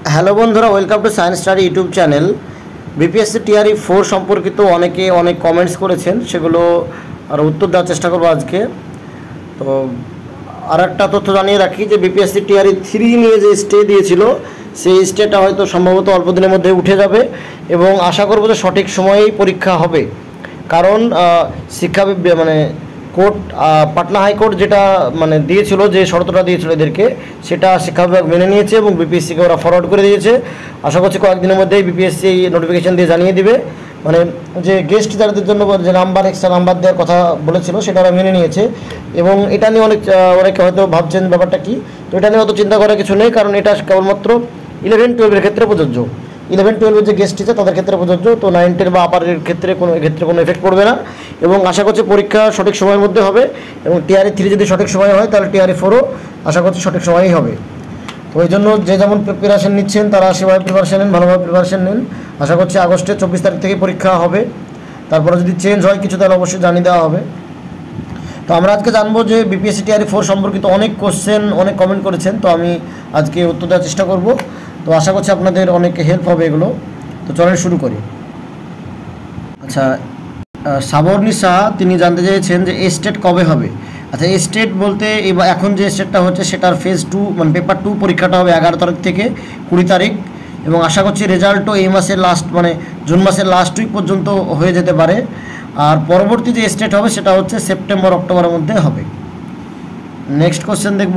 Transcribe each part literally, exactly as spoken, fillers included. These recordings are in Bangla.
হ্যালো বন্ধুরা, welcome to science study YouTube channel. BPSC TRE four সম্পর্কিত অনেকে অনেক কমেন্টস করেছেন, সেগুলো আর উত্তর দেওয়ার চেষ্টা করবো আজকে। তো আর একটা তথ্য জানিয়ে রাখি যে বিপিএসসি টিআরই থ্রি নিয়ে যে স্টে দিয়েছিল, সেই স্টেটা হয়তো সম্ভবত অল্প দিনের মধ্যে উঠে যাবে এবং আশা করবো যে সঠিক সময়েই পরীক্ষা হবে। কারণ শিক্ষা মানে কোর্ট, পাটনা হাইকোর্ট যেটা মানে দিয়েছিল, যে শর্তটা দিয়েছিল এদেরকে, সেটা শিক্ষা বিভাগ মেনে নিয়েছে এবং বিপিএসসিকে ওরা ফরওয়ার্ড করে দিয়েছে। আশা করছি কয়েকদিনের মধ্যেই বিপিএসসি নোটিফিকেশান দিয়ে জানিয়ে দিবে। মানে যে গেস্ট টিচারদের জন্য যে নাম্বার, এক্সট্রা নাম্বার দেওয়ার কথা বলেছিল, সেটা ওরা মেনে নিয়েছে এবং এটা নিয়ে অনেক অনেকে হয়তো ভাবছেন ব্যাপারটা কী। তো এটা নিয়ে অত চিন্তা করার কিছু নেই, কারণ এটা কেবলমাত্র ইলেভেন টুয়েলভের ক্ষেত্রে প্রযোজ্য। ইলেভেন টুয়েলভের যে গেস্ট টিচার তাদের ক্ষেত্রে প্রযোজ্য, তো নাইন টেন বা আপারের ক্ষেত্রে কোনো ক্ষেত্রে কোনো এফেক্ট পড়বে না। এবং আশা করছি পরীক্ষা সঠিক সময়ের মধ্যে হবে এবং টিআরই থ্রি যদি সঠিক সময় হয়, তাহলে টিআরই ফোরও আশা করছি সঠিক সময়ই হবে। তো ওই জন্য যে যেমন প্রিপারেশান নিচ্ছেন তারা সেভাবে প্রিপারেশান নেন, ভালোভাবে প্রিপারেশান নেন। আশা করছি আগস্টের চব্বিশ তারিখ থেকে পরীক্ষা হবে। তারপরে যদি চেঞ্জ হয় কিছু, তাহলে অবশ্যই জানিয়ে দেওয়া হবে। তো আমরা আজকে জানবো যে বিপিএসসি টিআরই ফোর সম্পর্কিত অনেক কোশ্চেন, অনেক কমেন্ট করেছেন, তো আমি আজকে উত্তর দেওয়ার চেষ্টা করব। তো আশা করছি আপনাদের অনেক হেল্প হবে এগুলো। তো চলেন শুরু করি। আচ্ছা, সাবর্ণী সাহা তিনি জানতে চেয়েছেন যে এস্টেট কবে হবে। আচ্ছা, এস্টেট বলতে এবার এখন যে এস্টেটটা হচ্ছে সেটার ফেজ টু মানে পেপার টু পরীক্ষাটা হবে এগারো তারিখ থেকে কুড়ি তারিখ এবং আশা করছি রেজাল্টও এই মাসের লাস্ট মানে জুন মাসের লাস্ট উইক পর্যন্ত হয়ে যেতে পারে। আর পরবর্তী যে স্টেট হবে সেটা হচ্ছে সেপ্টেম্বর অক্টোবরের মধ্যে হবে। নেক্সট কোশ্চেন দেখব।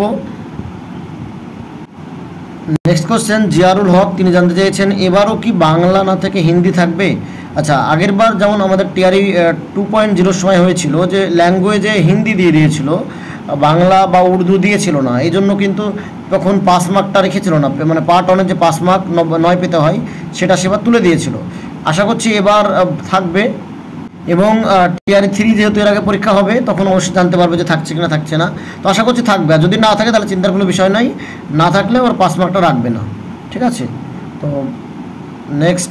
নেক্সট কোশ্চেন জিয়ারুল হক তিনি জানতে চেয়েছেন এবারও কি বাংলা না থেকে হিন্দি থাকবে। আচ্ছা, আগের বার যেমন আমাদের টিআরই টু পয়েন্ট জিরোর সময় হয়েছিল যে ল্যাঙ্গুয়েজে হিন্দি দিয়ে দিয়েছিল, বাংলা বা উর্দু দিয়েছিল না, এই জন্য কিন্তু তখন পাস মার্কটা রেখেছিল না, মানে পার্ট ওয়ানের যে পাস মার্ক নয় পেতে হয় সেটা সেবার তুলে দিয়েছিল। আশা করছি এবার থাকবে এবং টিআরই থ্রি যেহেতু এর আগে পরীক্ষা হবে, তখন অবশ্যই জানতে পারবে যে থাকছে কিনা থাকছে না। তো আশা করছি থাকবে, আর যদি না থাকে তাহলে চিন্তার কোনো বিষয় নাই, না থাকলে ওর পাস মার্কটা রাখবে না। ঠিক আছে। তো next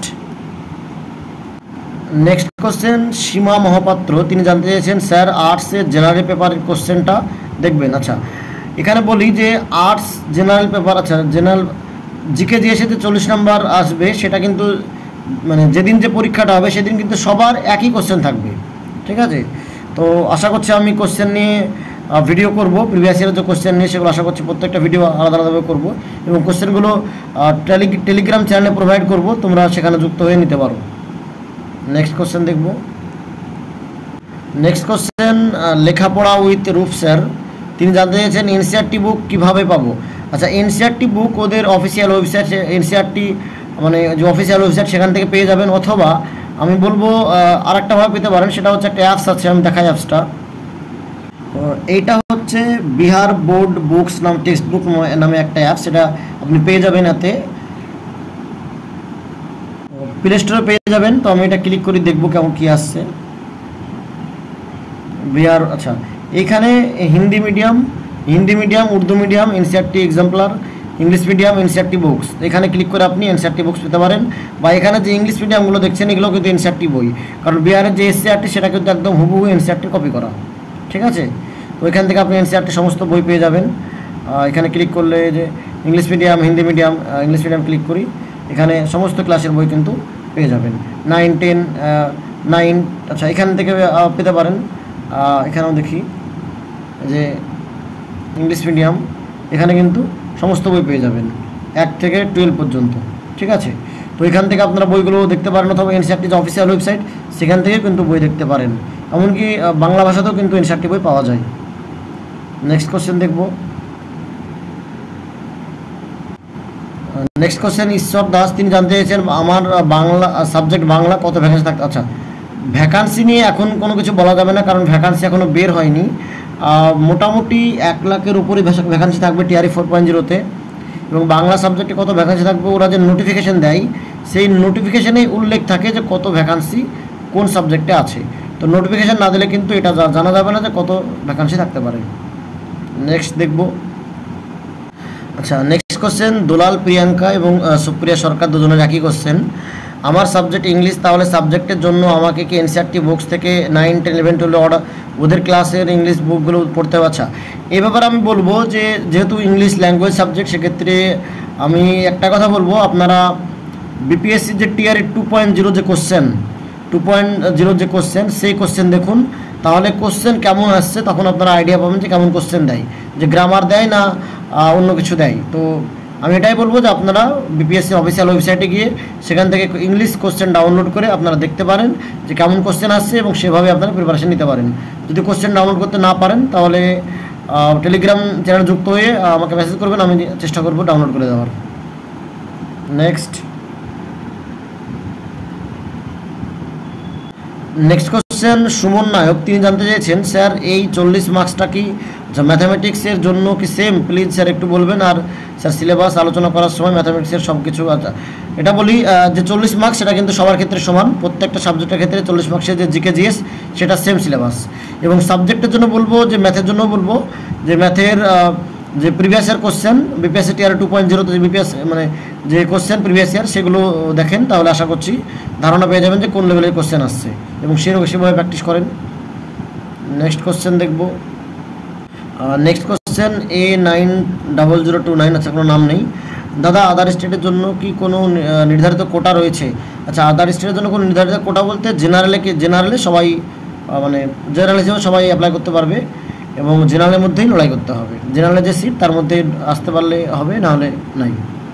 next question Seema Mahapatra তিনি জানতে চেয়েছেন স্যার আর্টসের জেনারেল পেপারের কোশ্চেনটা দেখবেন। আচ্ছা, এখানে বলি যে আর্টস জেনারেল পেপার, আচ্ছা জেনারেল জিকে দিয়েছে যে চল্লিশ নাম্বার আসবে, সেটা কিন্তু মানে যেদিন যে পরীক্ষাটা হবে সেদিন কিন্তু সবার একই কোশ্চেন থাকবে। ঠিক আছে। তো আশা করছি আমি কোশ্চেন নিয়ে ভিডিও করব, প্রিভিয়াস ইয়ারের যে কোশ্চেন নিয়ে সেগুলো আশা করছি প্রত্যেকটা ভিডিও আলাদা আলাদাভাবে করব এবং কোশ্চেনগুলো টেলি টেলিগ্রাম চ্যানেলে প্রোভাইড করব, তোমরা সেখানে যুক্ত হয়ে নিতে পারো। নেক্সট কোশ্চেন দেখব। নেক্সট কোশ্চেন লেখাপড়া উইথ রূপ স্যার তিনি জানতে চেয়েছেন এনসিআরটি বুক কীভাবে পাবো। আচ্ছা, এনসিআরটি বুক ওদের অফিসিয়াল ওয়েবসাইট, এনসিআরটি মানে যে অফিসিয়াল ওয়েবসাইট সেখান থেকে পেয়ে যাবেন, অথবা আমি বলবো আর একটাভাবে পেতে পারেন, সেটা হচ্ছে একটা অ্যাপস আছে, আমি দেখাই অ্যাপসটা। এইটা হচ্ছে বিহার বোর্ড বুকস নাম টেক্সট বুক নামে একটা অ্যাপ, সেটা আপনি পেয়ে যাবেন, এতে প্লে স্টোরে পেয়ে যাবেন। তো আমি এটা ক্লিক করে দেখবো কেমন কী আসছে। বিহার, আচ্ছা এখানে Hindi medium, Hindi medium, Urdu medium, NCERT exemplar, English medium, NCERT books, এখানে ক্লিক করে আপনি এনসিআরটি বুকস পেতে পারেন। বা এখানে যে ইংলিশ মিডিয়ামগুলো দেখছেন এগুলো কিন্তু এনসিআরটি বই, কারণ বিহারের যে এসসিআরটি সেটা কিন্তু একদম হুবহু এনসিআরটি কপি করা। ঠিক আছে। তো এখান থেকে আপনি এনসিআরটি সমস্ত বই পেয়ে যাবেন। এখানে ক্লিক করলে যে English medium, Hindi medium, English medium click করি, এখানে সমস্ত ক্লাসের বই কিন্তু পেয়ে যাবেন। নাইন টেন নাইন, আচ্ছা এখান থেকে পেতে পারেন। এখানেও দেখি যে ইংলিশ মিডিয়াম, এখানে কিন্তু সমস্ত বই পেয়ে যাবেন এক থেকে টুয়েলভ পর্যন্ত। ঠিক আছে। তো এখান থেকে আপনারা বইগুলো দেখতে পারেন, অথবা এনসিআরটি যে অফিসিয়াল ওয়েবসাইট সেখান থেকে কিন্তু বই দেখতে পারেন। এমনকি বাংলা ভাষাতেও কিন্তু এনসিআরটি বই পাওয়া যায়। নেক্সট কোশ্চেন দেখব। নেক্সট কোশ্চেন ঈশ্বর দাস তিনি জানতে চেয়েছেন আমার বাংলা সাবজেক্ট বাংলা কত ভ্যাকান্সি থাকতে। আচ্ছা, ভ্যাকান্সি নিয়ে এখন কোনো কিছু বলা যাবে না, কারণ ভ্যাকান্সি এখনও বের হয়নি। মোটামুটি এক লাখের উপরে ভ্যাকান্সি থাকবে টিআরই ফোর পয়েন্ট জিরোতে। এবং বাংলা সাবজেক্টে কত ভ্যাকান্সি থাকবে ওরা যে নোটিফিকেশান দেয়, সেই নোটিফিকেশানেই উল্লেখ থাকে যে কত ভ্যাকান্সি কোন সাবজেক্টে আছে। তো নোটিফিকেশান না দিলে কিন্তু এটা জানা যাবে না যে কত ভ্যাকান্সি থাকতে পারে। নেক্সট দেখব। আচ্ছা, নেক্সট কোশ্চেন দুলাল প্রিয়াঙ্কা এবং সুপ্রিয়া সরকার দুজনের একই কোশ্চেন। আমার সাবজেক্ট ইংলিশ, তাহলে সাবজেক্টের জন্য আমাকে কি এনসিইআরটি বুকস থেকে nine ten eleven twelve order ওদের ক্লাসের ইংলিশ বুকগুলো পড়তে হবে? আচ্ছা, এই ব্যাপারে আমি বলবো যে যেহেতু ইংলিশ ল্যাঙ্গুয়েজ সাবজেক্ট, সেক্ষেত্রে আমি একটা কথা বলবো, আপনারা বিপিএসসির যে টিআরই টু পয়েন্ট জিরো যে কোশ্চেন টু পয়েন্ট জিরো যে কোশ্চেন সেই কোশ্চেন দেখুন, তাহলে কোশ্চেন কেমন আসছে তখন আপনারা আইডিয়া পাবেন যে কেমন কোশ্চেন দেয়, যে গ্রামার দেয় না অন্য কিছু দেয়। তো আমি এটাই বলবো যে আপনারা বিপিএসসি অফিসিয়াল ওয়েবসাইটে গিয়ে সেখান থেকে ইংলিশ কোশ্চেন ডাউনলোড করে আপনারা দেখতে পারেন যে কেমন কোশ্চেন আসছে, এবং সেভাবে আপনারা প্রিপারেশন নিতে পারেন। যদি কোশ্চেন ডাউনলোড করতে না পারেন তাহলে টেলিগ্রাম চ্যানেল যুক্ত হয়ে আমাকে মেসেজ করবেন, আমি চেষ্টা করব ডাউনলোড করে দেওয়ার। Next next question Suman Nayak, তিনি জানতে চেয়েছেন স্যার এই চল্লিশ মার্কসটা কি ম্যাথামেটিক্সের জন্য কি সেম? প্লিজ স্যার একটু বলবেন। আর স্যার সিলেবাস আলোচনা করার সময় ম্যাথামেটিক্সের সব কিছু, আচ্ছা এটা বলি যে চল্লিশ মার্কস সেটা কিন্তু সবার ক্ষেত্রে সমান, প্রত্যেকটা সাবজেক্টের ক্ষেত্রে চল্লিশ মার্কসের যে জিকে জিএস সেটা সেম সিলেবাস। এবং সাবজেক্টের জন্য বলবো যে ম্যাথের জন্য বলবো যে ম্যাথের যে previous year question BPSC TR two point জিরোতে যে বিপিএস মানে যে কোশ্চেন প্রিভিয়াস ইয়ার সেগুলো দেখেন, তাহলে আশা করছি ধারণা পেয়ে যাবেন যে কোন লেভেলের কোশ্চেন আসছে, এবং সেরকম সেভাবে প্র্যাকটিস করেন। নেক্সট কোশ্চেন দেখব। Next question A nine double zero two nine, আচ্ছা কোনো নাম নেই। দাদা আদার স্টেটের জন্য কি কোনো নির্ধারিত কোটা রয়েছে? আচ্ছা, আদার স্টেটের জন্য কোনো নির্ধারিত কোটা বলতে জেনারেলে কি জেনারেলে সবাই মানে জেনারেল হিসেবে সবাই অ্যাপ্লাই করতে পারবে, এবং জেনারেলের মধ্যেই লড়াই করতে হবে। জেনারেলে যে সিট তার মধ্যে আসতে পারলে হবে, না হলে নাই।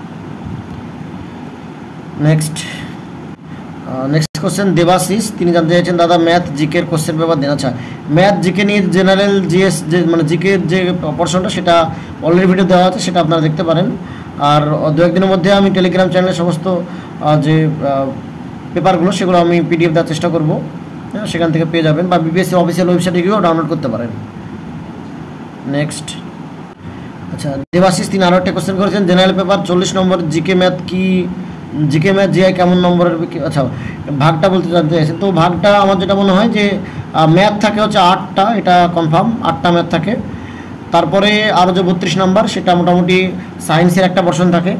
নেক্সট নেক্সট কোশ্চেন দেবাশিস, তিনি জানতে চাইছেন দাদা ম্যাথ জিকের কোশ্চেন পেপার দেন। আচ্ছা, ম্যাথ জিকে নিয়ে জেনারেল জিএস যে মানে জিকের যে পোর্শনটা সেটা অলরেডি ভিডিও দেওয়া আছে, সেটা আপনারা দেখতে পারেন। আর দু একদিনের মধ্যে আমি টেলিগ্রাম চ্যানেলে সমস্ত যে পেপারগুলো সেগুলো আমি পিডিএফ দেওয়ার চেষ্টা করব, হ্যাঁ সেখান থেকে পেয়ে যাবেন, বা বিপিএসসি অফিসিয়াল ওয়েবসাইটে গিয়েও ডাউনলোড করতে পারেন। নেক্সট, আচ্ছা দেবাশিস তিনি আরও একটা কোশ্চেন করেছেন জেনারেল পেপার চল্লিশ নম্বর জিকে ম্যাথ কি জিকে ম্যাথ জিআই কেমন নম্বরের? আচ্ছা ভাগটা বলতে জানতে চাইছেন, তো ভাগটা আমার যেটা মনে হয় যে ম্যাথ থাকে হচ্ছে আটটা, এটা কনফার্ম আটটা ম্যাথ থাকে। তারপরে আরও যে বত্রিশ নাম্বার সেটা মোটামুটি সায়েন্সের একটা পোর্শন থাকে।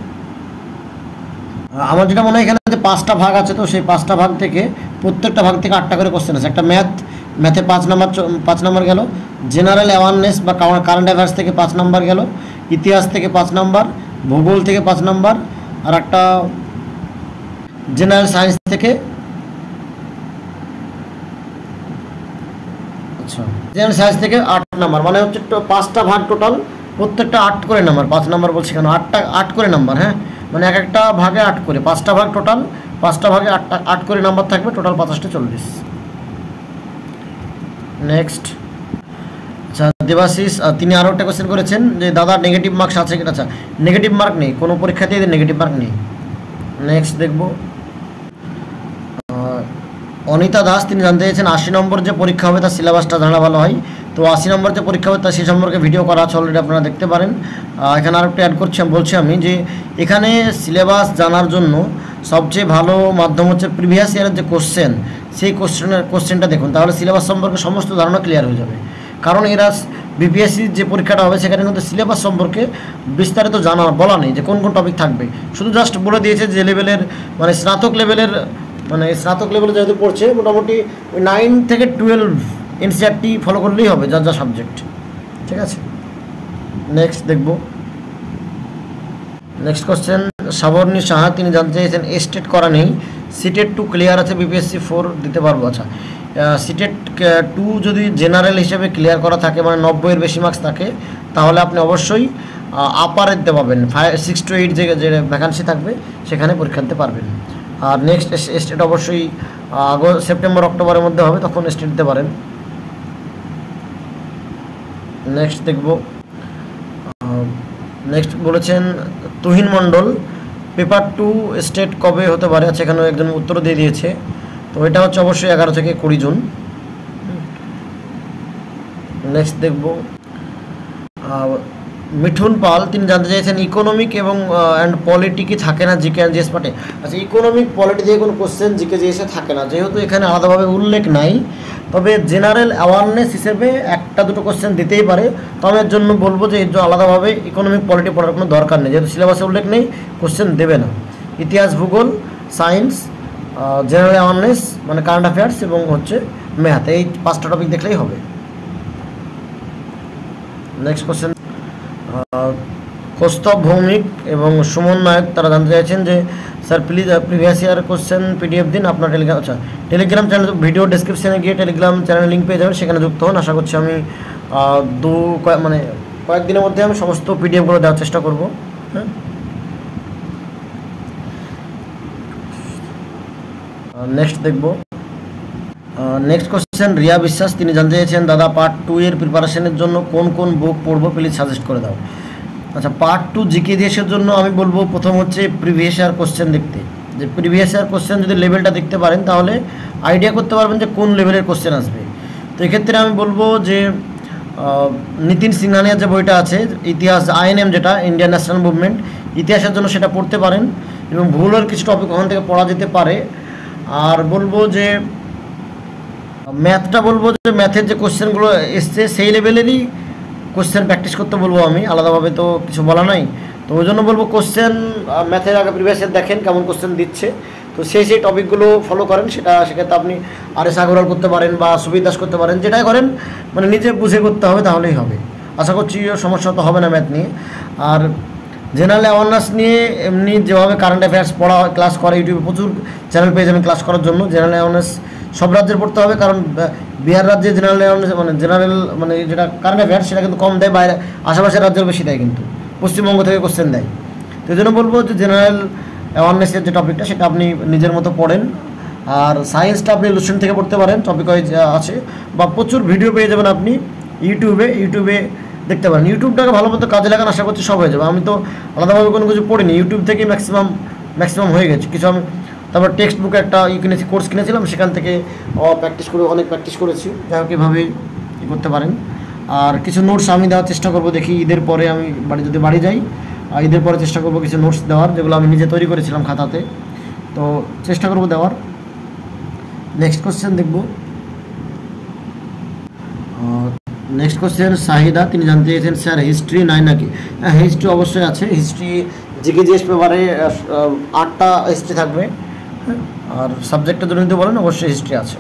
আমার যেটা মনে হয় এখানে যে পাঁচটা ভাগ আছে, তো সেই পাঁচটা ভাগ থেকে প্রত্যেকটা ভাগ থেকে আটটা করে কোশ্চেন আছে। একটা ম্যাথ ম্যাথে পাঁচ নাম্বার পাঁচ নাম্বার গেল, জেনারেল অ্যাওয়ারনেস বা কারেন্ট অ্যাফেয়ার্স থেকে পাঁচ নাম্বার গেল, ইতিহাস থেকে পাঁচ নাম্বার, ভূগোল থেকে পাঁচ নাম্বার, আর একটা জেনারেল সায়েন্স থেকে আচ্ছা জেনারেল সায়েন্স থেকে আট নাম্বার, মানে হচ্ছে পাঁচটা ভাগ টোটাল, প্রত্যেকটা আট করে নাম্বার, পাঁচ নাম্বার বলছি কেন, আটটা আট করে নাম্বার, হ্যাঁ মানে এক একটা ভাগে আট করে, পাঁচটা ভাগ টোটাল, পাঁচটা ভাগে আটটা আট করে নাম্বার থাকবে, টোটাল পাঁচটা চল্লিশ। নেক্সট, আচ্ছা দেবাশিস তিনি আরও একটা কোশ্চেন করেছেন যে দাদা নেগেটিভ মার্কস আছে কিনা? আচ্ছা নেগেটিভ মার্ক নেই, কোনো পরীক্ষাতেই নেগেটিভ মার্ক নেই। নেক্সট দেখব, অনিতা দাস তিনি জানতে চেয়েছেন আশি নম্বর যে পরীক্ষা হবে তার সিলেবাসটা জানা ভালো হয়। তো আশি নম্বর যে পরীক্ষা হবে তার সে সম্পর্কে ভিডিও করা আছে অলরেডি, আপনারা দেখতে পারেন। এখানে আর একটা অ্যাড করছি, বলছি আমি যে এখানে সিলেবাস জানার জন্য সবচেয়ে ভালো মাধ্যম হচ্ছে প্রিভিয়াস ইয়ারের যে কোশ্চেন, সেই কোশ্চেনের কোশ্চেনটা দেখুন, তাহলে সিলেবাস সম্পর্কে সমস্ত ধারণা ক্লিয়ার হয়ে যাবে। কারণ এরা বিপিএসসির যে পরীক্ষাটা হবে সেখানে কিন্তু সিলেবাস সম্পর্কে বিস্তারিত জানা বলা নেই যে কোন কোন টপিক থাকবে, শুধু জাস্ট বলে দিয়েছে যে লেভেলের মানে স্নাতক লেভেলের মানে স্নাতক লেভেলে যেহেতু পড়ছে মোটামুটি ওই নাইন থেকে টুয়েলভ এনসিইআরটি ফলো করলেই হবে যার যা সাবজেক্ট, ঠিক আছে। নেক্সট দেখব, নেক্সট কোশ্চেন সাবর্ণী সাহা তিনি জানতে চাইছেন এস্টেট করা নেই, সিটেট টু ক্লিয়ার আছে, বিপিএসসি ফোর দিতে পারবো। আচ্ছা সিটেট টু যদি জেনারেল হিসেবে ক্লিয়ার করা থাকে মানে নব্বইয়ের বেশি মার্কস থাকে, তাহলে আপনি অবশ্যই আপারে দিতে পারবেন, ফাইভ সিক্স টু এইট যে যে ভ্যাকান্সি থাকবে সেখানে পরীক্ষা দিতে পারবেন। আর নেক্সট স্টেট অবশ্যই আগস্ট সেপ্টেম্বর অক্টোবরের মধ্যে হবে, তখন স্টেট দিতে পারেন। নেক্সট দেখব, নেক্সট বলেছেন Tuhin Mondal paper two STET কবে হতে পারে? আচ্ছা এখানে একজন উত্তর দিয়ে দিয়েছে, তো এটা হচ্ছে অবশ্যই এগারো থেকে কুড়ি জুন। নেক্সট দেখব, মিঠুন পাল তিনি জানতে চাইছেন ইকোনমিক এবং অ্যান্ড পলিটি কি থাকে না জিকে অ্যান্ড জিএস পার্টে? আচ্ছা ইকোনমিক পলিটি দিয়ে কোনো কোশ্চেন জিকে জিএসে থাকে না, যেহেতু এখানে আলাদাভাবে উল্লেখ নাই, তবে জেনারেল অ্যাওয়ারনেস হিসেবে একটা দুটো কোশ্চেন দিতেই পারে। তবে এর জন্য বলবো যে এর জন্য আলাদাভাবে ইকোনমিক পলিটি পড়ার কোনো দরকার নেই, যেহেতু সিলেবাসে উল্লেখ নেই কোশ্চেন দেবে না। ইতিহাস ভূগোল সায়েন্স জেনারেল অ্যাওয়ারনেস মানে কারেন্ট অ্যাফেয়ার্স এবং হচ্ছে ম্যাথ, এই পাঁচটা টপিক দেখলেই হবে। নেক্সট কোশ্চেন, কৌস্তব ভৌমিক এবং সুমন নায়ক তারা জানতে চাইছেন যে sir please previous year question PDF দিন আপনার টেলিগ্রাম। আচ্ছা, টেলিগ্রাম চ্যানেল ভিডিও ডেসক্রিপশানে গিয়ে টেলিগ্রাম চ্যানেল লিঙ্ক পেয়ে যাবেন, সেখানে যুক্ত হন। আশা করছি আমি দু মানে কয়েকদিনের মধ্যে আমি সমস্ত পিডিএফগুলো দেওয়ার চেষ্টা করব। হ্যাঁ, নেক্সট দেখব। নেক্সট কোশ্চেন রিয়া বিশ্বাস, তিনি জানতে চাইছেন দাদা পার্ট টু এর প্রিপারেশনের জন্য কোন কোন বুক পড়বো প্লিজ সাজেস্ট করে দাও। আচ্ছা, পার্ট টু জিকে দিয়েছের জন্য আমি বলবো প্রথম হচ্ছে প্রিভিয়াস ইয়ার কোশ্চেন দেখতে, যে প্রিভিয়াস ইয়ার কোশ্চেন যদি লেভেলটা দেখতে পারেন তাহলে আইডিয়া করতে পারবেন যে কোন লেভেলের কোশ্চেন আসবে। তো এক্ষেত্রে আমি বলবো যে নিতিন সিংহানিয়ার যে বইটা আছে ইতিহাস আইএনএম, যেটা ইন্ডিয়ান ন্যাশনাল মুভমেন্ট, ইতিহাসের জন্য সেটা পড়তে পারেন এবং ভূগোলের কিছু টপিক ওখান থেকে পড়া যেতে পারে। আর বলবো যে ম্যাথটা বলবো যে ম্যাথের যে কোশ্চেনগুলো এসছে সেই লেভেলেরই কোশ্চেন প্র্যাকটিস করতে বলবো আমি, আলাদাভাবে তো কিছু বলা নাই। তো ওই জন্য বলবো কোশ্চেন ম্যাথের আগে প্রিভিয়াস ইয়ার দেখেন কেমন কোশ্চেন দিচ্ছে, তো সেই সেই টপিকগুলো ফলো করেন। সেটা সেক্ষেত্রে আপনি আর এস আগরওয়াল করতে পারেন বা সুবীর দাস করতে পারেন, যেটাই করেন মানে নিজে বুঝে করতে হবে, তাহলেই হবে। আশা করছি সমস্যা তো হবে না ম্যাথ নিয়ে। আর জেনারেল অ্যাওয়ারনেস নিয়ে এমনি যেভাবে কারেন্ট অ্যাফেয়ার্স পড়া হয়, ক্লাস করে ইউটিউবে প্রচুর চ্যানেল পেয়ে যাবেন ক্লাস করার জন্য। জেনারেল অ্যাওয়ারনেস সব রাজ্যের পড়তে হবে, কারণ বিহার রাজ্যে জেনারেল অ্যাওয়ারনেস মানে জেনারেল মানে যেটা কারেন্ট অ্যাফেয়ার্স সেটা কিন্তু কম দেয়, বাইরে আশেপাশের রাজ্যের বেশি দেয়, কিন্তু পশ্চিমবঙ্গ থেকে কোশ্চেন দেয়। তো এই জন্য বলবো যে জেনারেল অ্যাওয়ারনেসের যে টপিকটা সেটা আপনি নিজের মতো পড়েন। আর সায়েন্সটা আপনি লুসেন থেকে পড়তে পারেন, টপিক ওয়াইজ আছে, বা প্রচুর ভিডিও পেয়ে যাবেন আপনি ইউটিউবে ইউটিউবে দেখতে পারেন। ইউটিউবটাকে ভালো মতো কাজে লাগান, আশা করছি সব হয়ে যাবে। আমি তো আলাদাভাবে কোনো কিছু পড়িনি, ইউটিউব থেকেই ম্যাক্সিমাম ম্যাক্সিমাম হয়ে গেছে। কিছু আমি তারপর টেক্সট বুকে একটা ই কিনেছি, কোর্স কিনেছিলাম, সেখান থেকে প্র্যাকটিস করে অনেক প্র্যাকটিস করেছি। যাই হোক, এভাবে ই করতে পারেন। আর কিছু নোটস আমি দেওয়ার চেষ্টা করবো, দেখি ঈদের পরে আমি বাড়ি যদি বাড়ি যাই ঈদের পরে চেষ্টা করবো কিছু নোটস দেওয়ার, যেগুলো আমি নিজে তৈরি করেছিলাম খাতাতে, তো চেষ্টা করবো দেওয়ার। নেক্সট কোশ্চেন দেখব। নেক্সট কোশ্চেন শাহিদা, তিনি জানতে চেয়েছেন স্যার হিস্ট্রি নাই নাকি। হ্যাঁ, হিস্ট্রি অবশ্যই আছে। হিস্ট্রি জিকে জিএস পেপারে আটটা হিস্ট্রি থাকবে, আর সাবজেক্টের জন্য যদি বলেন অবশ্যই হিস্ট্রি আছে।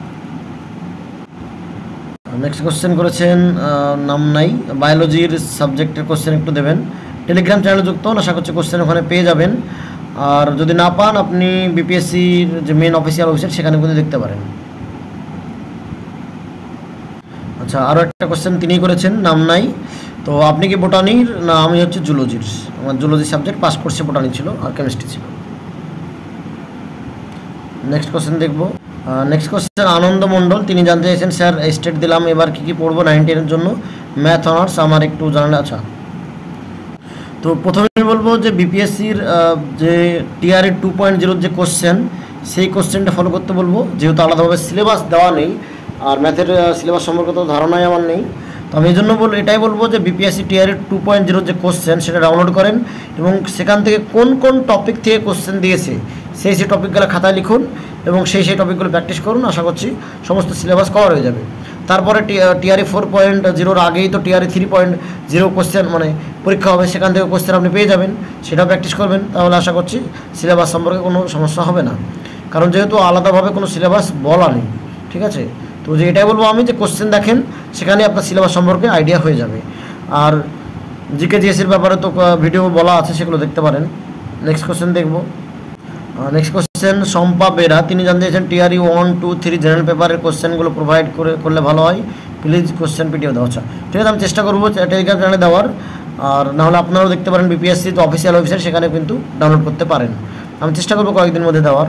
নেক্সট কোশ্চেন করেছেন নাম নাই, বায়োলজির সাবজেক্টের কোশ্চেন একটু দেবেন। টেলিগ্রাম চ্যানেলে যুক্ত হন, আশা করছি কোশ্চেন ওখানে পেয়ে যাবেন। আর যদি না পান আপনি বিপিএসসির যে মেন অফিসিয়াল ওয়েবসাইট সেখানে কিন্তু দেখতে পারেন। আচ্ছা, আরও একটা কোশ্চেন তিনি করেছেন নাম নাই, তো আপনি কি বোটানির না আমি হচ্ছে জুলজির। আমার জুলজি সাবজেক্ট পাস কোর্সে বোটানি ছিল আর কেমিস্ট্রি ছিল। নেক্সট কোশ্চেন দেখব। নেক্সট কোশ্চেন আনন্দ মণ্ডল, তিনি জানতে চাইছেন স্যার স্টেট দিলাম, এবার কী কী পড়বো নাইন টেনের জন্য, ম্যাথ অনার্স আমার একটু জানালে। আচ্ছা, তো প্রথমেই বলবো যে বিপিএসসির যে টিআরই টু পয়েন্ট জিরোর যে কোশ্চেন সেই কোশ্চেনটা ফলো করতে বলবো, যেহেতু আলাদাভাবে সিলেবাস দেওয়া নেই আর ম্যাথের সিলেবাস সম্পর্কে তো ধারণাই আমার নেই। তো আমি এই জন্য বল এটাই বলবো যে বিপিএসসি টিআরই টু পয়েন্ট জিরোর যে কোশ্চেন সেটা ডাউনলোড করেন এবং সেখান থেকে কোন কোন টপিক থেকে কোশ্চেন দিয়েছে সেই সেই টপিকগুলো খাতায় লিখুন এবং সেই সেই টপিকগুলো প্র্যাকটিস করুন। আশা করছি সমস্ত সিলেবাস কভার হয়ে যাবে। তারপরে টিআরই ফোর পয়েন্ট জিরোর আগেই তো TRE three point zero question মানে পরীক্ষা হবে, সেখান থেকে কোশ্চেন আপনি পেয়ে যাবেন, সেটা প্র্যাকটিস করবেন, তাহলে আশা করছি সিলেবাস সম্পর্কে কোনো সমস্যা হবে না, কারণ যেহেতু আলাদাভাবে কোনো সিলেবাস বলা নেই। ঠিক আছে, তো যে এটাই বলবো আমি যে কোশ্চেন দেখেন, সেখানে আপনার সিলেবাস সম্পর্কে আইডিয়া হয়ে যাবে। আর জিকে জিএসের ব্যাপারে তো ভিডিও বলা আছে, সেগুলো দেখতে পারেন। নেক্সট কোশ্চেন দেখব। নেক্সট কোশ্চেন শম্পা বেরা, তিনি জানতে চাইছেন TRE one two three general পেপারের কোশ্চেনগুলো প্রোভাইড করে করলে ভালো হয়, প্লিজ কোশ্চেন পিডিএফ দেওয়া। আচ্ছা, ঠিক আছে, আমি চেষ্টা করবো টেলিগ্রাম চ্যানেলে দেওয়ার, আর নাহলে আপনারাও দেখতে পারেন বিপিএসসি তো অফিসিয়াল ওয়েবসাইট, সেখানে কিন্তু ডাউনলোড করতে পারেন। আমি চেষ্টা করবো কয়েকদিনের মধ্যে দেওয়ার।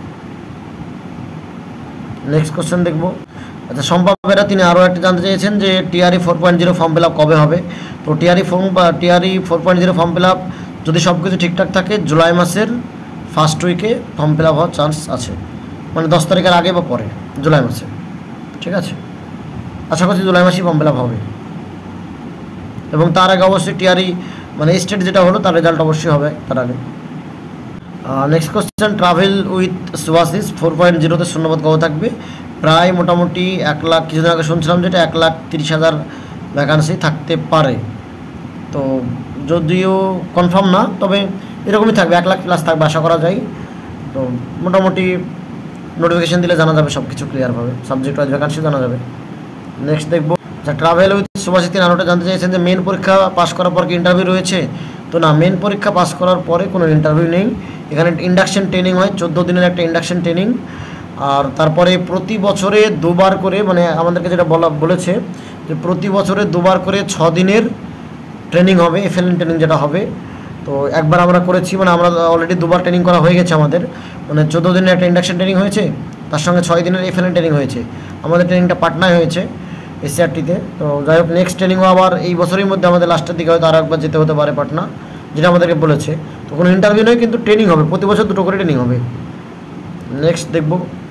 নেক্সট কোশ্চেন দেখব। আচ্ছা, শম্পা বেরা তিনি আরও একটা জানতে চেয়েছেন যে TRE four point zero form fill up কবে হবে। তো টিআরই ফর্ম বা TRE four point zero form fill up যদি সব কিছু ঠিকঠাক থাকে জুলাই মাসের ফার্স্ট উইকে ফর্ম ফিল আপ হওয়ার চান্স আছে, মানে দশ তারিখের আগে বা পরে জুলাই মাসে। ঠিক আছে, আশা করছি জুলাই মাসেই ফর্ম ফিল আপ হবে এবং তার আগে অবশ্যই টিআরই মানে স্টেট যেটা হলো তার রেজাল্ট অবশ্যই হবে তার আগে। Next question travel with Subhashis four point জিরোতে শূন্যপদ কবে থাকবে। প্রায় মোটামুটি এক লাখ কিছুদিন আগে শুনছিলাম যেটা এক লাখ তিরিশ হাজার ভ্যাকান্সি থাকতে পারে, তো যদিও কনফার্ম না, তবে এরকমই থাকবে, এক লাখ প্লাস থাকবে আশা করা যায়। তো মোটামুটি নোটিফিকেশন দিলে জানা যাবে সব কিছু ক্লিয়ারভাবে, সাবজেক্ট ওয়াইজ ভ্যাকান্সি জানা যাবে। নেক্সট দেখবো, আচ্ছা ট্রাভেল উইথ সুভাষিত নানোটা জানতে চাইছেন যে মেন পরীক্ষা পাস করার পর কি ইন্টারভিউ রয়েছে? তো না, মেন পরীক্ষা পাস করার পরে কোনো ইন্টারভিউ নেই। এখানে ইন্ডাকশন ট্রেনিং হয়, চোদ্দো দিনের একটা ইন্ডাকশন ট্রেনিং। আর তারপরে প্রতি বছরে দুবার করে, মানে আমাদেরকে যেটা বলা বলেছে যে প্রতি বছরে দুবার করে ছ দিনের ট্রেনিং হবে, এফএলএন ট্রেনিং যেটা হবে। তো একবার আমরা করেছি, মানে আমরা অলরেডি দুবার ট্রেনিং করা হয়ে গেছে আমাদের, মানে চোদ্দো দিনের একটা ইন্ডাকশন ট্রেনিং হয়েছে, তার সঙ্গে ছয় দিনের এফএলএন ট্রেনিং হয়েছে। আমাদের ট্রেনিংটা পাটনায় হয়েছে এসিআরটিতে। তো যাই হোক, নেক্সট ট্রেনিংও আবার এই বছরের মধ্যে আমাদের লাস্টের দিকে হয়তো আর একবার যেতে হতে পারে পাটনা, যেটা আমাদেরকে বলেছে। তো কোনো ইন্টারভিউ নয়, কিন্তু ট্রেনিং হবে, প্রতি বছর দুটো করে ট্রেনিং হবে। নেক্সট দেখব,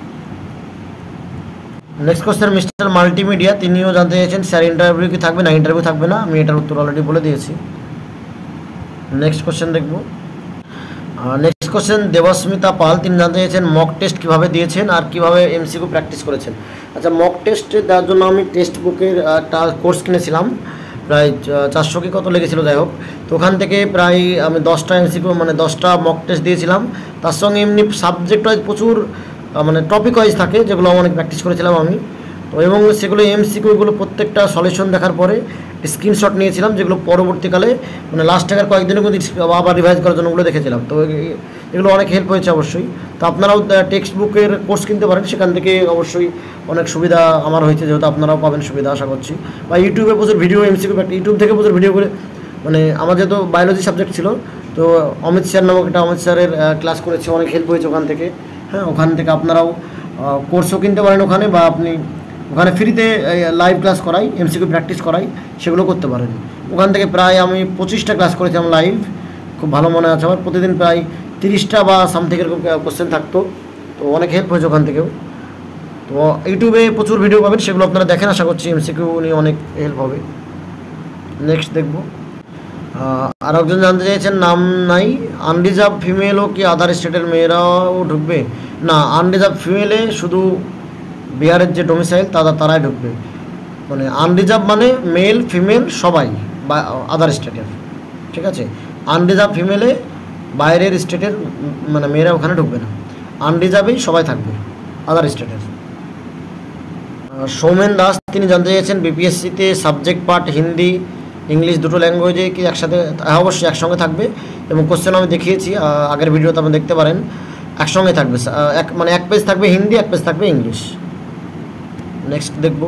নেক্সট কোশ্চেন মিস্টার মাল্টিমিডিয়া, তিনিও জানতে চাইছেন স্যার ইন্টারভিউ কি থাকবে? না, ইন্টারভিউ থাকবে না, আমি এটার উত্তর অলরেডি বলে দিয়েছি। নেক্সট কোশ্চেন দেখব, নেক্সট কোশ্চেন দেবস্মিতা পাল, তিনি জানতে চাইছেন মক টেস্ট কীভাবে দিয়েছেন আর কীভাবে এমসিকিউ প্র্যাকটিস করেছেন। আচ্ছা, মক টেস্ট দেওয়ার জন্য আমি টেক্সট বুকের একটা কোর্স কিনেছিলাম, প্রায় চারশো কি কত লেগেছিলো, যাই হোক। তো ওখান থেকে প্রায় আমি দশটা এমসিকিউ মানে দশটা মক টেস্ট দিয়েছিলাম। তার সঙ্গে এমনি সাবজেক্ট ওয়াইজ প্রচুর মানে টপিক ওয়াইজ থাকে, যেগুলো অনেক প্র্যাকটিস করেছিলাম আমি। তো এবং সেগুলো এমসিকিউগুলো প্রত্যেকটা সলিউশন দেখার পরে স্ক্রিনশট নিয়েছিলাম, যেগুলো পরবর্তীকালে মানে লাস্ট টাকার কয়েকদিনের মধ্যে আবার রিভাইজ করার জন্য ওগুলো দেখেছিলাম। তো এগুলো অনেক হেল্প হয়েছে অবশ্যই। তো আপনারাও টেক্সট বুকের কোর্স কিনতে পারেন, সেখান থেকে অবশ্যই অনেক সুবিধা আমার হয়েছে, যেহেতু আপনারাও পাবেন সুবিধা আশা করছি। বা ইউটিউবে প্রচুর ভিডিও এমসিকিউ ইউটিউব থেকে প্রচুর ভিডিও করে, মানে আমার যেহেতু বায়োলজি সাবজেক্ট ছিল, তো অমিত স্যার নামক একটা অমিত স্যারের ক্লাস করেছে, অনেক হেল্প হয়েছে ওখান থেকে। হ্যাঁ, ওখান থেকে আপনারাও কোর্সও কিনতে পারেন ওখানে, বা আপনি ওখানে ফ্রিতে লাইভ ক্লাস করাই, এমসিকিউ প্র্যাকটিস করাই, সেগুলো করতে পারেন। ওখান থেকে প্রায় আমি পঁচিশটা ক্লাস করেছিলাম লাইভ, খুব ভালো মনে আছে আমার। প্রতিদিন প্রায় তিরিশটা বা সামথিং এরকম কোশ্চেন থাকতো, তো অনেক হেল্প হয়েছে ওখান থেকেও। তো ইউটিউবে প্রচুর ভিডিও পাবেন, সেগুলো আপনারা দেখেন, আশা করছি এমসিকিউ নিয়ে অনেক হেল্প হবে। নেক্সট দেখব, আর একজন জানতে চাইছেন নাম নাই, আনরিজার্ভ ফিমেলও কি আদার স্টেটের মেয়েরাও ঢুকবে? না, আনরিজার্ভ ফিমেলে শুধু বিহারের যে ডোমিসাইল তারা তারাই ঢুকবে, মানে আনরিজার্ভ মানে মেল ফিমেল সবাই বা আদার স্টেটের, ঠিক আছে। আনরিজার্ভ ফিমেলে বাইরের স্টেটের মানে মেয়েরা ওখানে ঢুকবে না, আনরিজার্ভেই সবাই থাকবে আদার স্টেটের। সৌমেন দাস, তিনি জানতে চাইছেন বিপিএসসিতে সাবজেক্ট পার্ট হিন্দি ইংলিশ দুটো ল্যাঙ্গুয়েজে কি একসাথে? হ্যাঁ, অবশ্যই একসঙ্গে থাকবে, এবং কোশ্চেন আমি দেখিয়েছি আগের ভিডিওতে, আপনি দেখতে পারেন, একসঙ্গে থাকবে, এক মানে এক পেজ থাকবে হিন্দি, এক পেজ থাকবে ইংলিশ। নেক্সট দেখব,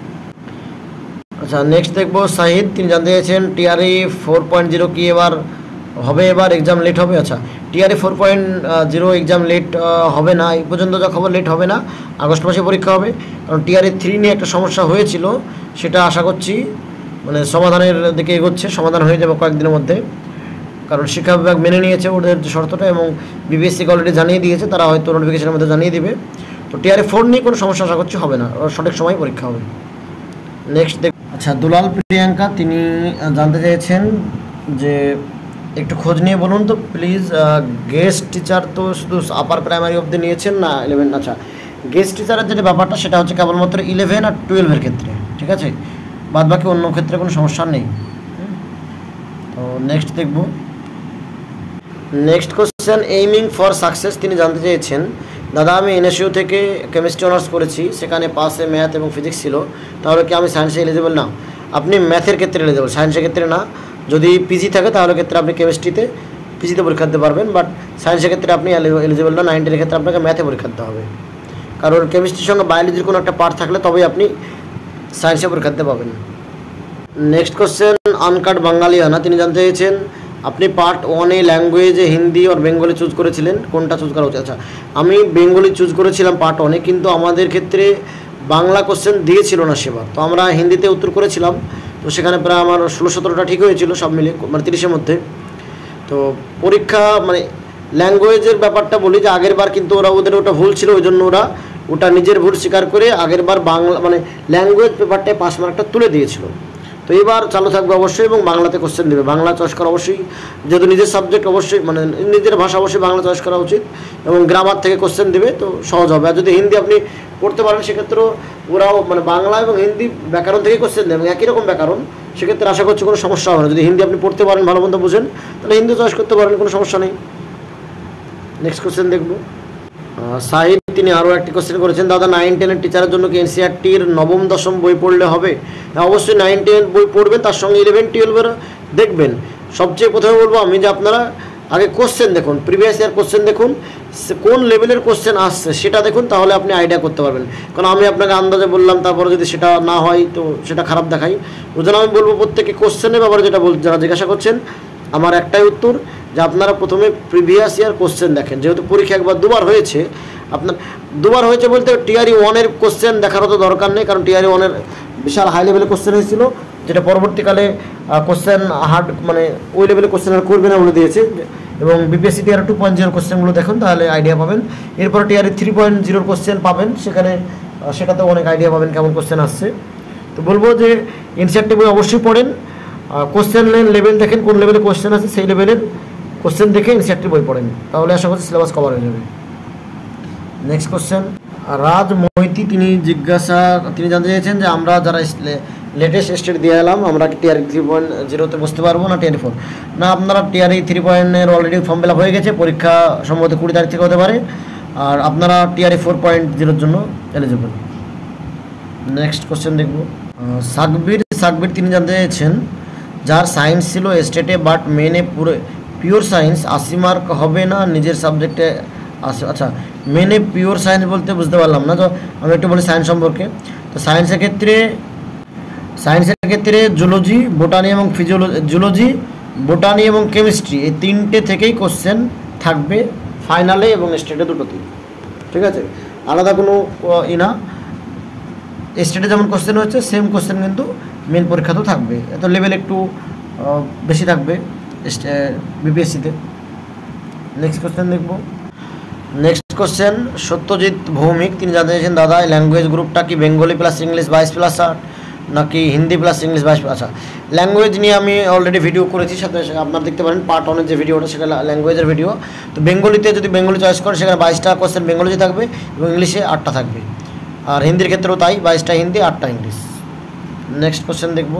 আচ্ছা নেক্সট দেখব শাহিদ, তিনি জানতে চাইছেন টিআরই ফোর পয়েন্ট জিরো কি এবার হবে, এবার এক্সাম লেট হবে? আচ্ছা, TRE four point zero exam late হবে না, এই পর্যন্ত যা খবর লেট হবে না, আগস্ট মাসে পরীক্ষা হবে। কারণ টিআরই থ্রি নিয়ে একটা সমস্যা হয়েছিল, সেটা আশা করছি মানে সমাধানের দিকে এগোচ্ছে, সমাধান হয়ে যাবে কয়েকদিনের মধ্যে। কারণ শিক্ষা বিভাগ মেনে নিয়েছে ওদের শর্তটা, এবং বিবিএসসিকে অলরেডি জানিয়ে দিয়েছে, তারা হয়তো নোটিফিকেশনের মধ্যে জানিয়ে দেবে। তো টিআরই ফোর নিয়ে কোনো সমস্যা আশা করছি হবে না, সঠিক সময় পরীক্ষা হবে। নেক্সট দেখ, আচ্ছা দুলাল প্রিয়াঙ্কা, তিনি জানতে চাইছেন যে একটু খোঁজ নিয়ে বলুন তো প্লিজ, গেস্ট টিচার তো শুধু আপার প্রাইমারি অবধি নিয়েছেন না ইলেভেন? আচ্ছা, গেস্ট টিচারের যেটা ব্যাপারটা সেটা হচ্ছে কেবলমাত্র ইলেভেন আর টুয়েলভের ক্ষেত্রে, ঠিক আছে, বাদ বাকি অন্য ক্ষেত্রে কোনো সমস্যা নেই। তো নেক্সট দেখব, next question aiming for success, তিনি জানতে চেয়েছেন দাদা আমি এনএসইউ থেকে কেমিস্ট্রি অনার্স করেছি, সেখানে পাসে ম্যাথ এবং ফিজিক্স ছিল, তাহলে কি আমি সায়েন্সে এলিজিবল? না, আপনি ম্যাথের ক্ষেত্রে এলিজিবল, সায়েন্সের ক্ষেত্রে না। যদি পিজি থাকে তাহলে ক্ষেত্রে আপনি কেমিস্ট্রিতে পিজিতে পরীক্ষা দিতে পারবেন, বাট সায়েন্সের ক্ষেত্রে আপনি এলিজিবল না, নাইনটিনের ক্ষেত্রে আপনাকে ম্যাথে পরীক্ষা দিতে হবে। কারণ কেমিস্ট্রির সঙ্গে বায়োলজির কোনো একটা পার্ট থাকলে তবেই আপনি সায়েন্সে পরীক্ষা দিতে পাবেন। নেক্সট কোশ্চেন আনকাট বাঙালিয়ানা, তিনি জানতে চেয়েছেন আপনি পার্ট ওয়ানে ল্যাঙ্গুয়েজে হিন্দি আর বেঙ্গলি চুজ করেছিলেন, কোনটা চুজ করা উচিত? আচ্ছা, আমি বেঙ্গলি চুজ করেছিলাম পার্ট ওয়ানে, কিন্তু আমাদের ক্ষেত্রে বাংলা কোশ্চেন দিয়েছিল না সেবার, তো আমরা হিন্দিতে উত্তর করেছিলাম। তো সেখানে প্রায় আমার ষোলো সতেরোটা ঠিক হয়েছিল সব মিলে, মানে তিরিশের মধ্যে। তো পরীক্ষা মানে ল্যাঙ্গুয়েজের ব্যাপারটা বলি যে আগের বার কিন্তু ওরা ওদের ওটা ভুল ছিল, ওই জন্য ওরা ওটা নিজের ভুল স্বীকার করে আগের বার বাংলা মানে ল্যাঙ্গুয়েজ পেপারটায় পাস মার্কটা তুলে দিয়েছিল। তো এবার চালু থাকবে অবশ্যই, এবং বাংলাতে কোশ্চেন দেবে, বাংলা চয়েস করা অবশ্যই, যেহেতু নিজের সাবজেক্ট অবশ্যই মানে নিজের ভাষা অবশ্যই বাংলা চয়েস করা উচিত, এবং গ্রামার থেকে কোশ্চেন দেবে, তো সহজ হবে। আর যদি হিন্দি আপনি পড়তে পারেন সেক্ষেত্রেও ওরাও মানে বাংলা এবং হিন্দি ব্যাকরণ থেকে কোশ্চেন দেবে, একই রকম ব্যাকরণ, সেক্ষেত্রে আশা করছি কোনো সমস্যা হবে না। যদি হিন্দি আপনি পড়তে পারেন, ভালো মন্দ বুঝেন, তাহলে হিন্দি চয়েস করতে পারেন, কোনো সমস্যা নেই। নেক্সট কোশ্চেন দেখব, সাহিদ তিনি আরও একটি কোশ্চেন করেছেন, দাদা নাইন টেনের টিচারের জন্য কি এনসিইআরটির নবম দশম বই পড়লে হবে? হ্যাঁ, অবশ্যই নাইন টেনের বই পড়বেন, তার সঙ্গে ইলেভেন টুয়েলভের দেখবেন। সবচেয়ে প্রথমে বলবো আমি যে আপনারা আগে কোশ্চেন দেখুন, প্রিভিয়াস ইয়ার কোশ্চেন দেখুন, কোন লেভেলের কোশ্চেন আসছে সেটা দেখুন, তাহলে আপনি আইডিয়া করতে পারবেন। কারণ আমি আপনাকে আন্দাজে বললাম, তারপরে যদি সেটা না হয় তো সেটা খারাপ দেখাই। ওই জন্য আমি বলবো প্রত্যেকে কোশ্চেনের ব্যাপারে যেটা বল যারা জিজ্ঞাসা করছেন, আমার একটাই উত্তর যে আপনারা প্রথমে প্রিভিয়াস ইয়ার কোশ্চেন দেখেন। যেহেতু পরীক্ষা একবার দুবার হয়েছে, আপনার দুবার হয়েছে বলতে টিআরই ওয়ানের কোশ্চেন দেখারও তো দরকার নেই, কারণ টিআরই ওয়ানের বিশাল হাই লেভেলের কোশ্চেন হয়েছিল, যেটা পরবর্তীকালে কোশ্চেন হার্ড মানে ওই লেভেলের কোশ্চেন আর করবে না বলে দিয়েছে। এবং বিপিএসসি টিআর টু পয়েন্ট জিরোর কোশ্চেনগুলো দেখুন, তাহলে আইডিয়া পাবেন। এরপরে টিআরই থ্রি পয়েন্ট জিরোর কোশ্চেন পাবেন, সেখানে সেটাতেও অনেক আইডিয়া পাবেন কেমন কোশ্চেন আসছে। তো বলবো যে এনসিইআরটি বই অবশ্যই পড়েন, কোশ্চেন লেভেল দেখেন কোন লেভেলে কোশ্চেন আছে, সেই লেভেলের কোশ্চেন দেখে এনসিইআরটি বই পড়েন, তাহলে আশা করছি সিলেবাস কভার হয়ে যাবে। নেক্সট কোশ্চেন, রাজ মৈতি তিনি জিজ্ঞাসা তিনি জানতে চেয়েছেন যে আমরা যারা লেটেস্ট স্টেট দিয়ে এলাম, আমরা কি টিআরই থ্রি পয়েন্ট জিরোতে বসতে পারবো না টিআরই ফোর? না, আপনারা টিআরই থ্রি পয়েন্টের অলরেডি ফর্ম ফিল আপ হয়ে গেছে, পরীক্ষা সম্ভবত কুড়ি তারিখ থেকে হতে পারে, আর আপনারা টিআরই ফোর পয়েন্ট জিরোর জন্য এলিজিবল। নেক্সট কোশ্চেন দেখব, সাকবির সাকবির তিনি জানতে চেয়েছেন যার সায়েন্স ছিল স্টেটে বাট মেনে পুরো পিওর সায়েন্স আশি মার্ক হবে না নিজের সাবজেক্টে? আচ্ছা, মেনে পিওর সায়েন্স বলতে বুঝতে পারলাম না, তো আমি একটু বলি সায়েন্স সম্পর্কে। তো সায়েন্সের ক্ষেত্রে সায়েন্সের ক্ষেত্রে জুলজি, বোটানি এবং ফিজিওলজি, জুলজি, বোটানি এবং কেমিস্ট্রি এই তিনটে থেকেই কোশ্চেন থাকবে ফাইনালে এবং স্টেটে দুটোতেই, ঠিক আছে? আলাদা কোনো ই না, স্টেটে যেমন কোশ্চেন হচ্ছে সেম কোশ্চেন কিন্তু মেন পরীক্ষাতেও থাকবে, এত লেভেল একটু বেশি থাকবে বিপিএসসিতে। নেক্সট কোশ্চেন দেখব, নেক্সট কোশ্চেন সত্যজিৎ ভৌমিক তিনি জানতে চেয়েছেন দাদা ল্যাঙ্গুয়েজ গ্রুপটা কি বেঙ্গলি প্লাস ইংলিশ বাইশ প্লাস আট নাকি হিন্দি প্লাস ইংলিশ বাইশ? আচ্ছা, ল্যাঙ্গুয়েজ নিয়ে আমি অলরেডি ভিডিও করেছি, সাথে আপনারা দেখতে পারেন পার্ট ওয়ানের যে ভিডিওটা সেটা ল্যাঙ্গুয়েজের ভিডিও। তো বেঙ্গলিতে যদি বেঙ্গলি চয়েস করেন সেখানে বাইশটা কোশ্চেন বেঙ্গলিতে থাকবে এবং ইংলিশে আটটা থাকবে, আর হিন্দির ক্ষেত্রেও তাই, বাইশটা হিন্দি আটটা ইংলিশ। নেক্সট কোশ্চেন দেখব,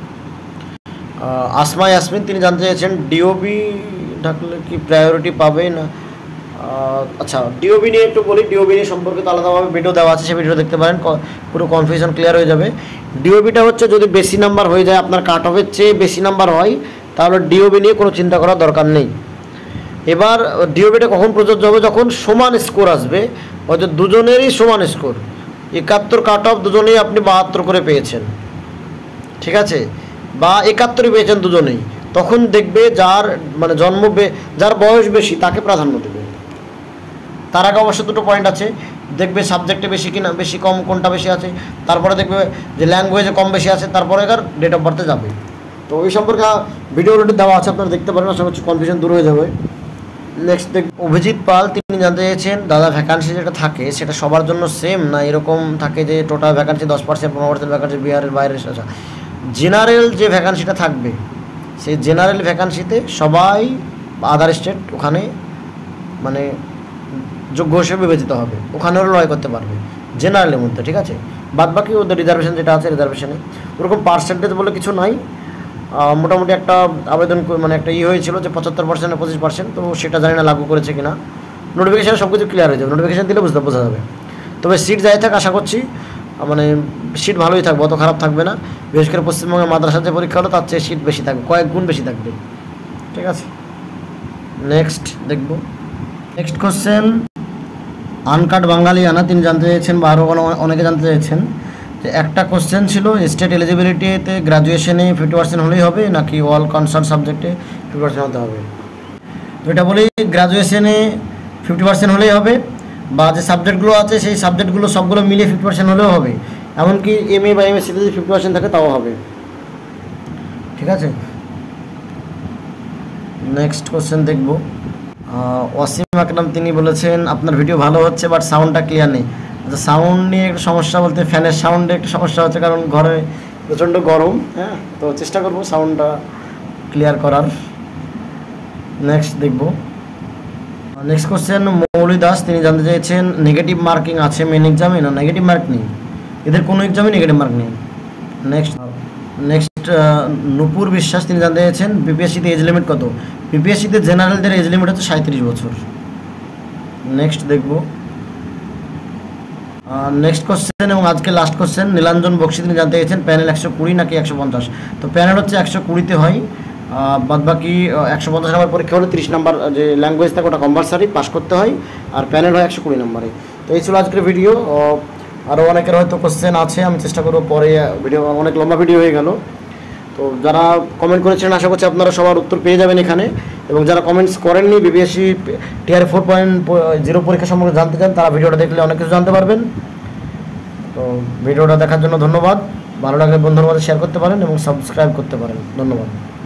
আসমা ইয়াসমিন তিনি জানতে চেয়েছেন ডিওবি ডাকলে কি প্রায়োরিটি পাবে না? আচ্ছা, ডিওবি নিয়ে একটু বলি, ডিওবি নিয়ে সম্পর্কে তো আলাদাভাবে ভিডিও দেওয়া আছে, সেই ভিডিও দেখতে পারেন, পুরো কনফিউশন ক্লিয়ার হয়ে যাবে। ডিওবিটা হচ্ছে যদি বেশি নাম্বার হয়ে যায়, আপনার কাট অফের চেয়ে বেশি নাম্বার হয়, তাহলে ডিওবি নিয়ে কোনো চিন্তা করার দরকার নেই। এবার ডিওবিটা কখন প্রযোজ্য হবে? যখন সমান স্কোর আসবে, হয়তো দুজনেরই সমান স্কোর, একাত্তর কাট অফ দুজনেই আপনি বাহাত্তর করে পেয়েছেন, ঠিক আছে, বা একাত্তরই পেয়েছেন দুজনেই, তখন দেখবে যার মানে জন্ম যার বয়স বেশি তাকে প্রাধান্য দেবে। তার আগে অবশ্য দুটো পয়েন্ট আছে, দেখবে সাবজেক্টে বেশি কিনা বেশি কম কোনটা বেশি আছে, তারপরে দেখবে যে ল্যাঙ্গুয়েজে কম বেশি আছে, তারপরে এর ডেট অফ বার্থে যাবে। তো ওই সম্পর্কে ভিডিও অলরেডি দেওয়া আছে, আপনারা দেখতে পারেন, আশা করছি কনফিউশন দূর হয়ে যাবে। নেক্সট দেখ, অভিজিৎ পাল তিনি জানতে চেয়েছেন দাদা ভ্যাকান্সি যেটা থাকে সেটা সবার জন্য সেম না এরকম থাকে যে টোটাল ভ্যাকান্সি দশ পার্সেন্ট পনেরো পার্সেন্ট ভ্যাকান্সি বিহারের বাইরে? আচ্ছা, জেনারেল যে ভ্যাকান্সিটা থাকবে সেই জেনারেল ভ্যাকান্সিতে সবাই আদার স্টেট ওখানে মানে যোগ্য হিসেবে বিবেচিত হবে, ওখানেও লড়াই করতে পারবে জেনারেলের মধ্যে, ঠিক আছে? বাদ বাকি ওদের রিজার্ভেশন যেটা আছে রিজার্ভেশনে ওরকম পার্সেন্টেজ বলে কিছু নাই। মোটামুটি একটা আবেদন মানে একটা ই হয়েছিল যে পঁচাত্তর পার্সেন্ট পঁচিশ পার্সেন্ট, তো সেটা জানি না লাগু করেছে কিনা। নোটিফিকেশানে সব কিছু ক্লিয়ার হয়ে যাবে, নোটিফিকেশান দিলে বুঝতে বোঝা যাবে। তবে সিট যাই থাক আশা করছি মানে সিট ভালোই থাকবে, অত খারাপ থাকবে না। বিশেষ করে পশ্চিমবঙ্গের মাদ্রাসার যে পরীক্ষা হলো তার চেয়ে সিট বেশি থাকবে, কয়েক গুণ বেশি থাকবে, ঠিক আছে? নেক্সট দেখব, নেক্সট কোশ্চেন আনকাট বাঙালি আনা তিনি জানতে চেয়েছেন বা আরও অনেকে জানতে চেয়েছেন যে একটা কোশ্চেন ছিল স্টেট এলিজিবিলিটিতে গ্র্যাজুয়েশনে ফিফটি পার্সেন্ট হলেই হবে নাকি অল কনসার্ন সাবজেক্টে ফিফটি পার্সেন্ট হতে হবে? তো এটা বলি গ্র্যাজুয়েশনে ফিফটি পার্সেন্ট হলেই হবে, বা যে সাবজেক্টগুলো আছে সেই সাবজেক্টগুলো সবগুলো মিলিয়ে ফিফটি পার্সেন্ট হলেও হবে, এমনকি এম এ বা এম এস সিতে যদি ফিফটি পার্সেন্ট থাকে তাও হবে, ঠিক আছে? নেক্সট কোশ্চেন দেখব, ওয়াসিম আকরাম তিনি বলেছেন আপনার ভিডিও ভালো হচ্ছে বাট সাউন্ডটা ক্লিয়ার নেই। আচ্ছা, সাউন্ড নিয়ে একটু সমস্যা বলতে ফ্যানের সাউন্ডে একটু সমস্যা হচ্ছে, কারণ ঘরে প্রচণ্ড গরম, হ্যাঁ, তো চেষ্টা করব সাউন্ডটা ক্লিয়ার করার। নেক্সট দেখব, নেক্সট কোশ্চেন মৌলি দাস তিনি জানতে চেয়েছেন নেগেটিভ মার্কিং আছে মেন এক্সামে? না, নেগেটিভ মার্ক নেই, এদের কোনো এক্সামে নেগেটিভ মার্ক নেই। নেক্সট নেক্সট নূপুর বিশ্বাস তিনি জানতে চেয়েছেন বিপিএসসিতে এজ লিমিট কত? বিপিএসসিতে জেনারেলদের এজ লিমিট হচ্ছে সাঁত্রিশ বছর। নেক্সট দেখব, নেক্সট কোশ্চেন এবং আজকে লাস্ট কোশ্চেন, নীলাঞ্জন বক্সি তিনি জানতে গেছেন প্যানেল একশো কুড়ি নাকি একশো পঞ্চাশ। তো প্যানেল হচ্ছে একশো কুড়িতে হয়, বাদ বাকি একশো পঞ্চাশ নাম্বার পরীক্ষা হলে তিরিশ নাম্বার যে ল্যাঙ্গুয়েজ থাকে ওটা কম্পালসারি পাস করতে হয়, আর প্যানেল হয় একশো কুড়ি নাম্বারে। তো এই ছিল আজকের ভিডিও। আরও অনেকের হয়তো কোশ্চেন আছে, আমি চেষ্টা করবো পরে, ভিডিও অনেক লম্বা ভিডিও হয়ে গেল। তো যারা কমেন্ট করেছেন আশা করছি আপনারা সবার উত্তর পেয়ে যাবেন এখানে, এবং যারা কমেন্টস করেননি BPSC TR four point zero পরীক্ষা সম্পর্কে জানতে চান তারা ভিডিওটা দেখলে অনেক কিছু জানতে পারবেন। তো ভিডিওটা দেখার জন্য ধন্যবাদ। ভালো লাগলে বন্ধুর মধ্যে শেয়ার করতে পারেন এবং সাবস্ক্রাইব করতে পারেন। ধন্যবাদ।